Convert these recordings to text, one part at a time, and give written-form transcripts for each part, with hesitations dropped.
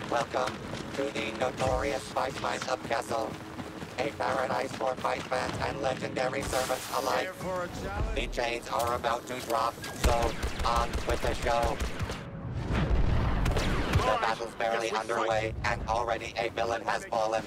Welcome to the notorious Spice Mines of Kessel, a paradise for fight fans and legendary servants alike. The chains are about to drop, so on with the show. The battle's barely underway, and already a villain has fallen.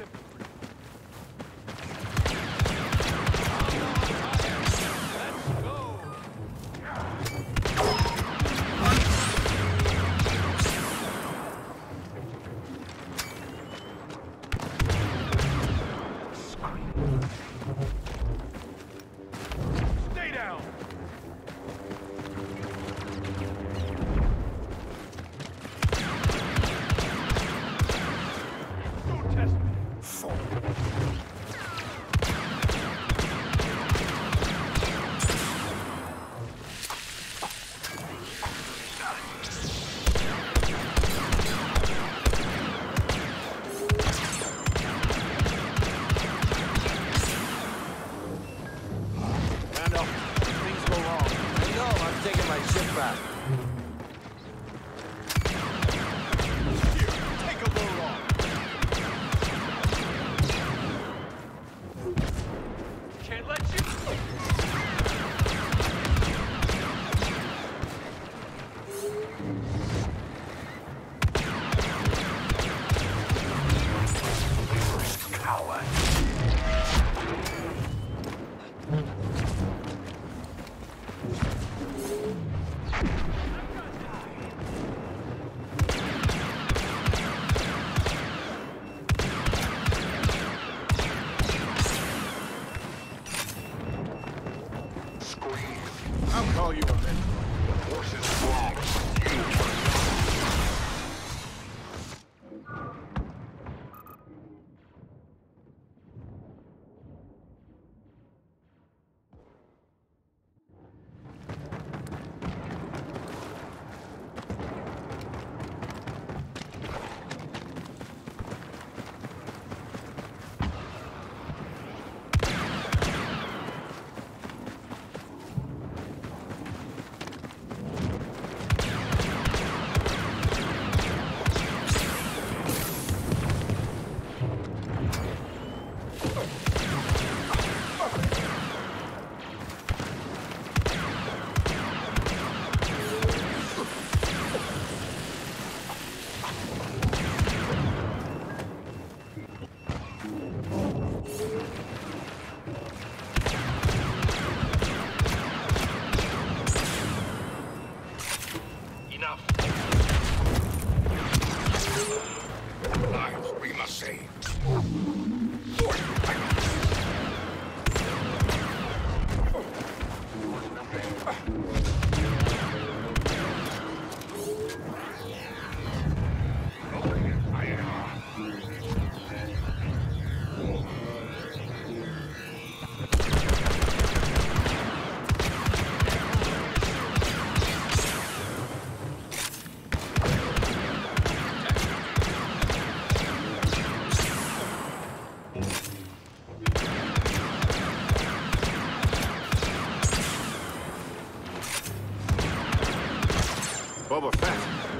Boba Fett.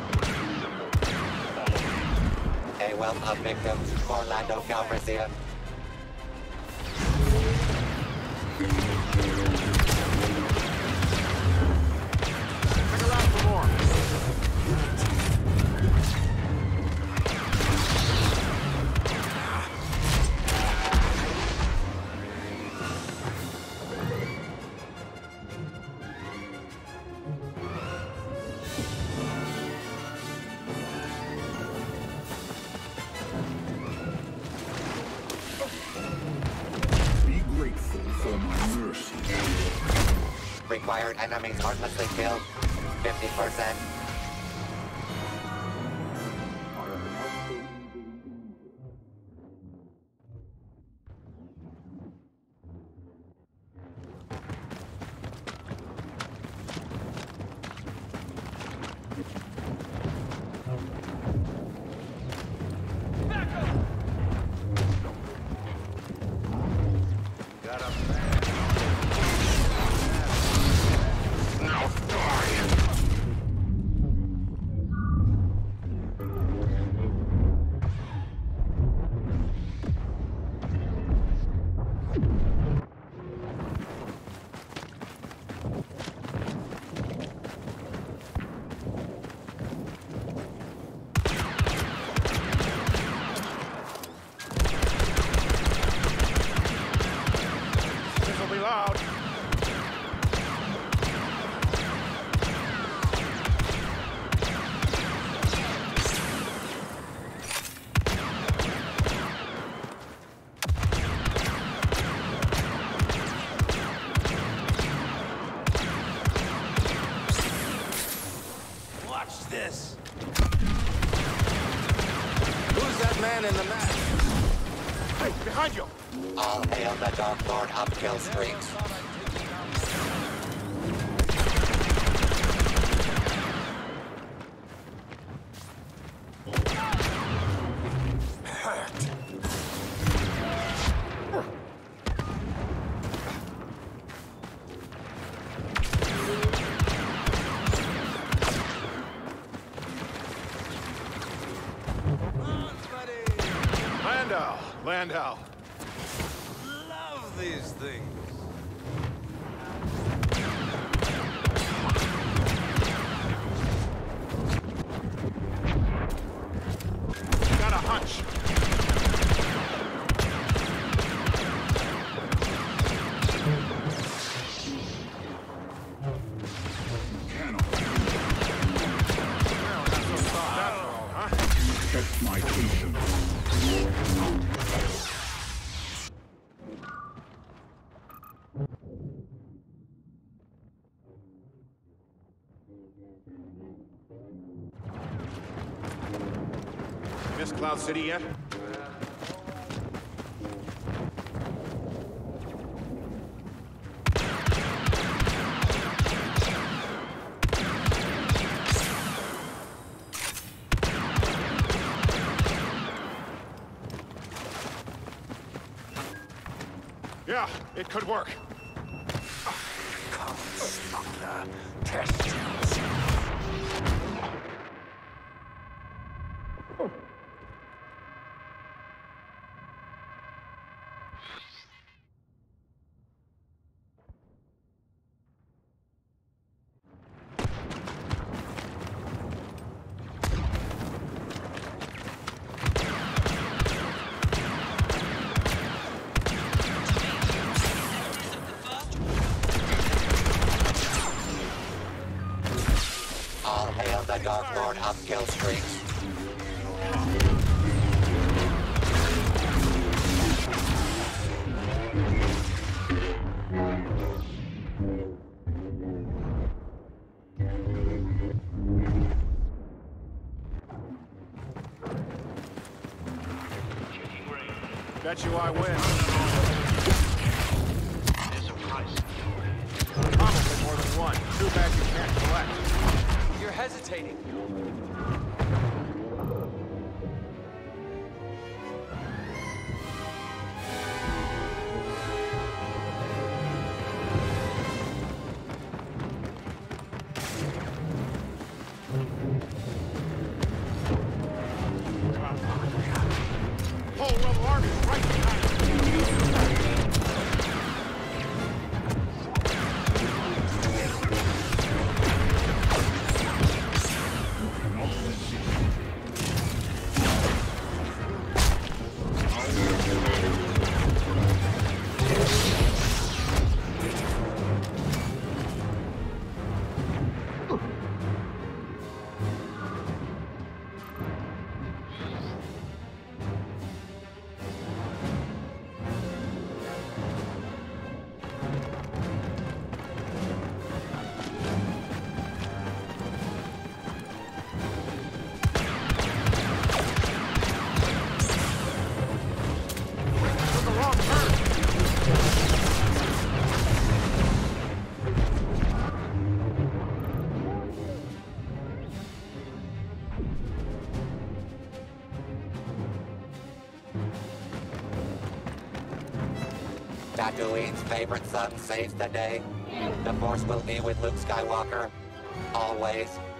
A wealth of victims for Lando Calrissian. Stick around for more. Required enemies harmlessly killed, 50%. man in the mask. Hey, behind you! All hail the Dark Lord upkill streaks. Landau. Love these things. Got a hunch. Test my patience. Miss Cloud City yet? Yeah, it could work. Come, smuggler. Test yourself. All hail the Dark Lord upkill streaks. Bet you I win. There's a price. Probably more than one. Too bad you can't collect. You're hesitating. Whole rebel army is right behind you. Took a wrong turn. Tatooine's favorite son saves the day. The Force will be with Luke Skywalker. Always.